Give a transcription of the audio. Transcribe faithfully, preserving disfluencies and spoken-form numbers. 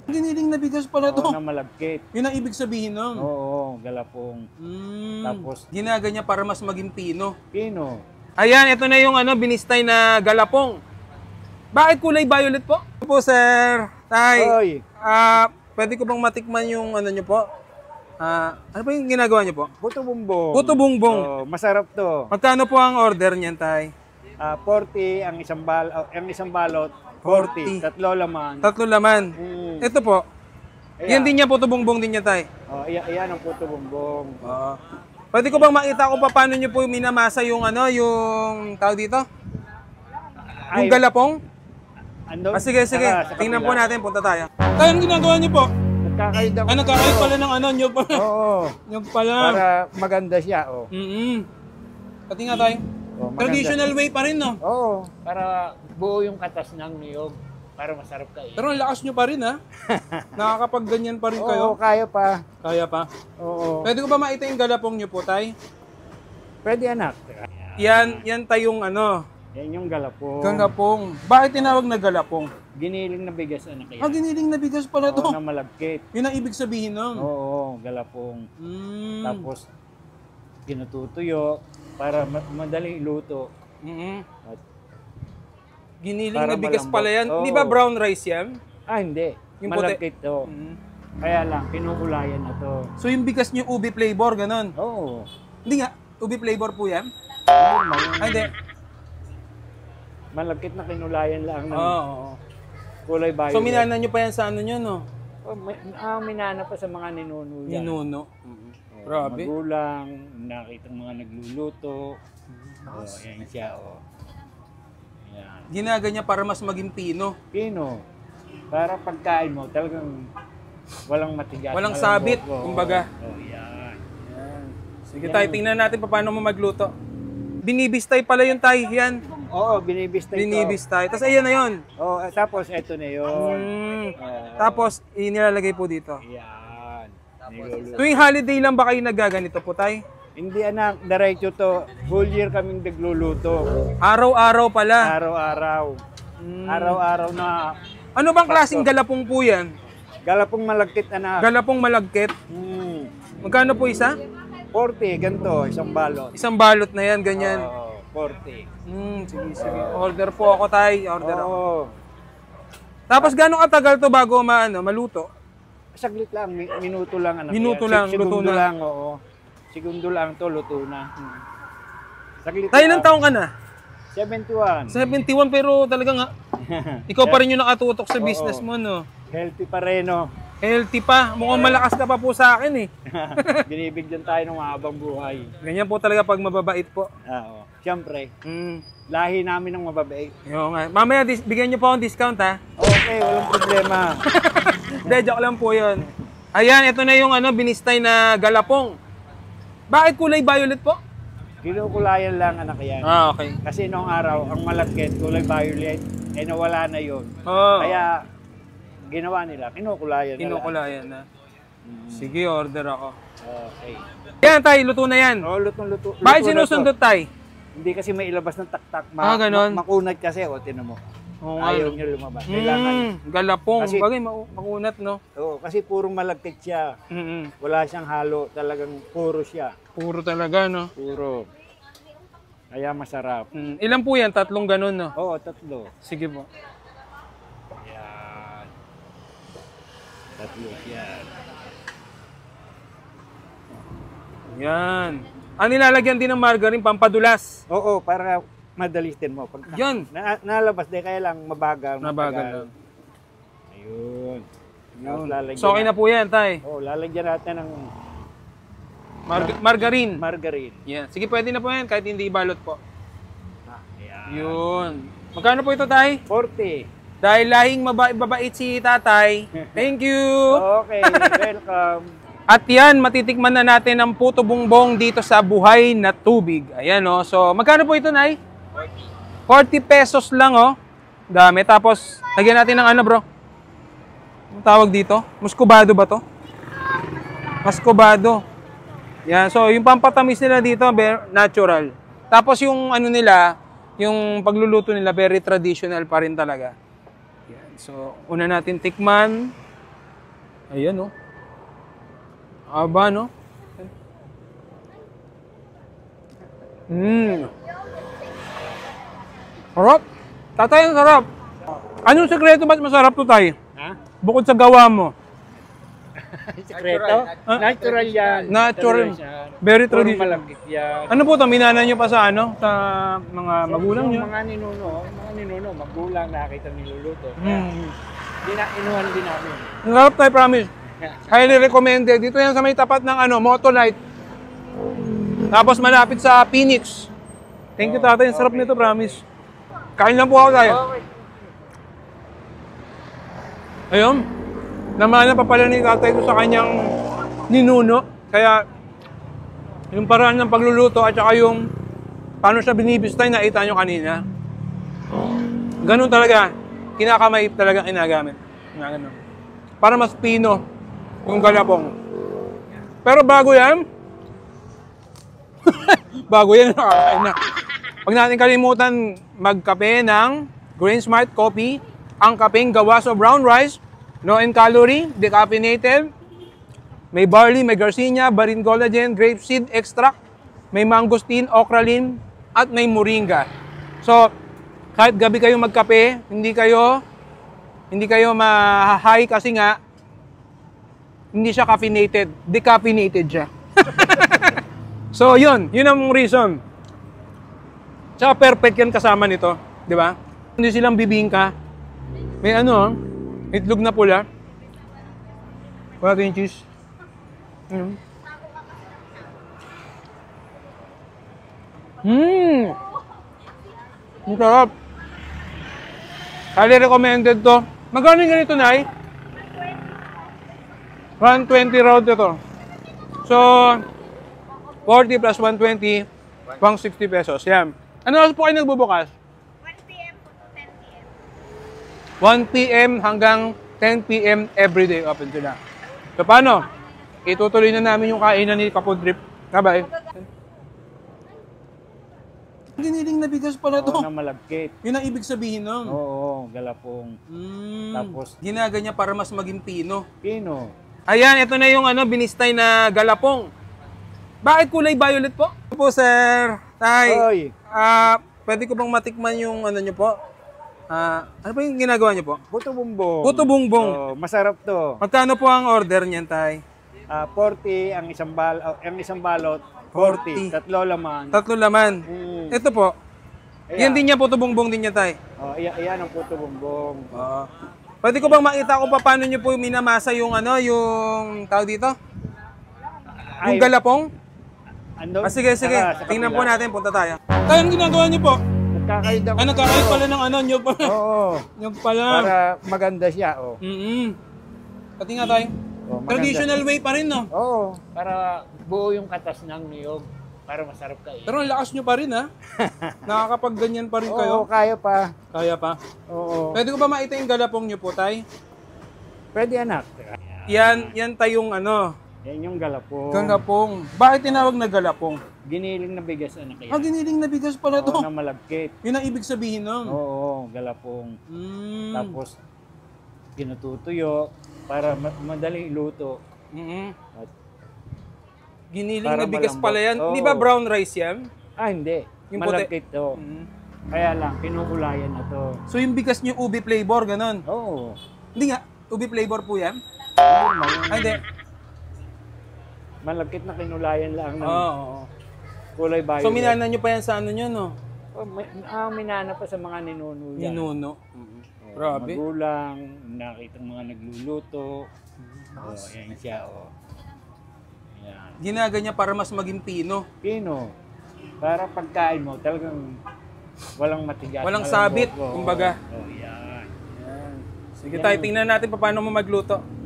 Giniling na bigas pala to. Oo, na malagkit. Yun ang ibig sabihin nun. Oo, galapong. Mm. Tapos, ginaganya para mas maging pino. pino. Ayan, ito na yung ano, binistay na galapong. Bakit kulay violet po? Ito po, sir. Tay. Oy. Ah, pwede ko bang matikman yung ano nyo po? Ah, ano ba yung ginagawa nyo po? Puto bumbong. Puto bumbong. Oo, masarap to. Magkano po ang order niyan, tay? Ah, forty ang isang bal oh, ang isang balot. forty. forty. Tatlo laman. Tatlo laman. Mm. Ito po. Ayan. Yan din niya, puto bumbong din niya, tay. Oh, ayan, ayan ang puto bumbong. Oo. Pwede ko bang makita kung paano nyo po minamasa yung ano, yung tawag dito? Yung Ay, galapong? Ando? Ah, sige, sige. Saka, sa Tingnan po kabila. natin, punta tayo. Tayo, ang ginagawa niyo po? Nagkakayod ako. Ah, nagkakayod pala ng ano, nyo pala. Oo. Nyo pala. Para maganda siya, oh. Mm-hmm. Pati nga tayo. Oh, maganda. Traditional way pa rin, no? Oo. Para buo yung katas ng niyog. Para masarap kayo. Pero ang lakas nyo pa rin, ha? Nakakapagganyan pa rin kayo. Oo, kaya pa. Kaya pa. Oo. Pwede ko ba makita yung galapong nyo po, tay? Pwede, anak. Yan, yan tayong ano, Yan yung galapong. galapong. Bakit tinawag na galapong? Giniling na bigas, anak yan. Ah, giniling na bigas pala to. Oo, na malagkit. Yun ang ibig sabihin nun. Oo, galapong. Mm. Tapos, kinututuyo para ma- madali iluto. Mm-hmm. At, Giniling Para na bigas malambot. pala yan. Oo. Di ba brown rice yan? ah, hindi. Yung Malagkit to. Mm. Kaya lang, pinukulayan na to. So yung bigas niyo ubi flavor, ganun? Oo. Hindi nga, ubi flavor po yan? Normal. Ay, hindi. Malagkit na kinulayan lang ng Oo. oo. kulay violet. So minana nyo pa yan sa ano nyo, no? Oh, may, ah, minana pa sa mga ninuno yan. Ninuno. Oo, Grabe. Magulang, nakita mga nagluluto. Oh, yan siya, oh. Yan. Ginaganya para mas maging pino. Pino. Para pagkain mo, talagang walang matigas. Walang malambot. sabit, Oo. kumbaga. Oh, yan. Yan. Sige tayo, tingnan natin pa paano mo magluto. Binibistay pala yung tay, yan. Oo, binibistay ko. Binibistay. Tapos ayan na yun. Oh, eh, tapos eto na yun. Mm. Oo. Tapos, inilalagay po dito. Yan. Niluluto. Tuwing holiday lang ba kayo nagaganito po, tay? Hindi anak, diretso to. Whole year kaming nagluluto. Araw-araw pala. Araw-araw. Mm. Araw-araw na Ano bang klaseng galapong po yan? galapong malagkit anak. Galapong malagkit. Hmm. Magkano po isa? forty, ganito, isang balot. Isang balot na yan, ganyan. Oo, forty. Hmm, sige, sige. Order po ako, tay. Order ako. Oo. Tapos gano'ng katagal to bago maano, maluto? Saglit lang, mi- minuto lang anak. Minuto yan. lang, Sig- luto segundo na. lang, oo. Segundo lang to, luto na. Saglit Tay, lang. ilang taong ka na? seventy-one. seventy-one, pero talaga nga, ikaw pa rin yung nakatutok sa Oo. business mo, no? Healthy pa rin, no? Healthy pa. Mukhang malakas ka pa po sa akin, eh. Binibigyan tayo ng mahabang buhay. Ganyan po talaga pag mababait po. Oo. Siyempre, Hmm. lahi namin ng mababait. Yung nga. Mamaya, dis- bigyan nyo po akong discount, ha? Okay, walang problema. Hindi, joke lang po yun. Ayan, ito na yung ano, binistay na galapong. Bakit kulay violet po? Kinukulayan lang anak yan. Ah, okay. Kasi noong araw, ang malagkit, kulay violet, eh nawala na yun. Oh, Kaya, ginawa nila, kinukulayan na kinukulayan na. Sige, order ako. lang. Okay. Yan, tay, luto na yan. Oh, lutong luto. Bakit luto na sinusundot, to. tay? Hindi kasi may ilabas ng taktak. Ma- Ah, ganon. ma- makunat kasi, o tinan mo. Oo nga, Ayaw no. niya lumabas. Kailangan. Mm, galapong. Kasi- Bagay, ma- makunat, no? Oo, kasi purong malagkit siya. Mm-mm. Wala siyang halo. Talagang puro siya. Puro talaga, no? Puro. Kaya masarap. Mm. Ilan po yan? Tatlong ganun, no? Oo, tatlo. Sige po. Yan. Tatlo yan. Yan. Ah, nilalagyan din ng margarine, pampadulas. Oo, para madalitin mo. Pag Yan. na, nalabas din, kaya lang mabagal. Nabagal matagal. lang. Ayun. Yun. Tapos lalagyan So, okay na po yan, tay. Oo, lalagyan natin ng Mar- margarine. margarine. Yan. Sige, pwede na po yan, kahit hindi balot po. Ah, yan. Yun. Magkano po ito, tay? forty. Dahil lahing maba- mabait si tatay. Thank you! Okay, welcome. At yan, matitikman na natin ang puto bumbong dito sa Buhay na Tubig. Ayan, oh. So, magkano po ito, Nay? forty pesos lang, oh. Dami. Tapos, lagyan natin ng ano, bro? Ang tawag dito? Muscovado ba to? Muscovado. Yan. So, yung pampatamis nila dito, very natural. Tapos, yung ano nila, yung pagluluto nila, very traditional pa rin talaga. Yan. So, una natin tikman. Ayan, oh. Aba, no? Mmm. Sarap. Tatay, ang sarap. Anong sekreto ba't masarap to, tay? Ha? Bukod sa gawa mo. Sekreto? Natural yan. Natural. yan. Very Puro traditional. malagkit yan. Ano po ito? Minana nyo pa sa ano? Sa mga magulang Yung nyo? mga ninuno, mga ninuno, magulang nakita niluluto. Mm. Dina, inuhan din namin. Ang sarap, tay, promise. Highly recommended. Dito yan sa may tapat ng ano, Motolite. Tapos malapit sa Phoenix. Thank you, tatay. Ang sarap nito, promise. Kain lang po ako, tayo. Okay. Ayun. Namana pa pala ni tatay ko sa kanyang ninuno. Kaya, yung paraan ng pagluluto at saka yung paano siya binibistay, nakita nyo kanina. Ganun talaga. Kinakamay talaga kinagamit. Ganun. Para mas pino yung galapong. Pero bago yan, bago yan, nakakain na. Huwag natin kalimutan magkape ng Grain Smart Coffee. Ang kapeng gawa sa brown rice, low in calorie, decaffeinated. May barley, may garcinia, barin collagen, grapeseed extract, may mangosteen, okralin, at may moringa. So, kahit gabi kayo magkape, hindi kayo hindi kayo ma-high kasi nga hindi siya caffeinated, decaffeinated siya. So, yun, yun ang reason. Tsaka perfect yan kasama nito, di ba? Hindi silang bibingka. May ano, itlog na pula. Wala ito yung cheese. Mm. Mmm! Ang sarap. Highly recommended to. Magkano yung ganito, Nay? one twenty round ito. So, forty plus one twenty, one sixty pesos. Yan. Ano oras po kayo nagbubukas? one p m hanggang ten p m everyday open sila. So paano? Itutuloy na namin yung kainan ni Kapod Drip. Bye-bye. Giniling na bigas pala to. Oo, na malagkit. Yun ang ibig sabihin nun. Oo, galapong. Mm, Tapos- ginaganya para mas maging pino. Pino. Ayan, ito na yung ano, binistay na galapong. Bakit kulay violet po? Ito po, sir. Tay. Oy. Ah, pwede ko bang matikman yung ano nyo po? Ah, ano ba yung ginagawa nyo po? Puto bumbong. Puto bumbong. Oo, masarap to. Magkano po ang order niyan, tay? Ah, forty ang isang bal oh, ang isang balot. forty. forty. Tatlo laman. Tatlo laman. Mm. Ito po. Ayan. Yan din niya, puto bumbong din niya, tay. Oh, ayan, ayan ang puto bumbong. Oo. Pwede ko bang makita kung paano nyo po minamasa yung ano, yung tawag dito? Yung Ay, galapong? Ando? Ah, sige, sige. Saka, sa Tingnan po kabila. natin, punta tayo. Tayo, ang ginagawa niyo po? Nagkakahid ako. Ah, nagkakahit pala ng ano, nyo pala. Oo. Nyo pala. Para maganda siya, oh. Mm-mm. Pati nga tayo. Oh, maganda. Traditional way pa rin, no? Oo. Para buo yung katas ng niyog. Para masarap kain. Pero ang lakas nyo pa rin, ha? Nakakapagganyan pa rin kayo. Oo, kaya pa. Kaya pa. Oo. Pwede ko ba makita yung galapong nyo po, tay? Pwede anak. Yan, yan tayong ano, Yan yung galapong. galapong. Bakit tinawag na galapong? Giniling na bigas anak yan. Ah, giniling na bigas pala to. Oo, na malagkit. Yun ang ibig sabihin nun. Oo, galapong. Mm. Tapos, kinututuyo para ma- madali iluto. Mm-mm. At, Giniling Para na bigas malambot. pala yan. Oo. Di ba brown rice yan? ah, hindi. Yung puti. Malagkit to. Mm. Kaya lang, pinukulayan na to. So yung bigas nyo ubi flavor, ganun. Oo. Hindi nga, ubi flavor po yan? Normal yun. Ay, hindi. Malagkit na kinulayan lang ng Oo. oo. kulay violet. So minana nyo pa yan sa ano nyo, no? Oh, may, ah, minana pa sa mga ninuno yan. Ninuno. Oo, Grabe. Magulang, nakita mga nagluluto. Oh, yan siya, oh. Yan. Ginaganya para mas maging pino. Pino. Para pagkain mo, talagang walang matigas. Walang malambot. sabit, Oo. kumbaga. Oh, yan. Sige tayo, tingnan natin pa paano mo magluto.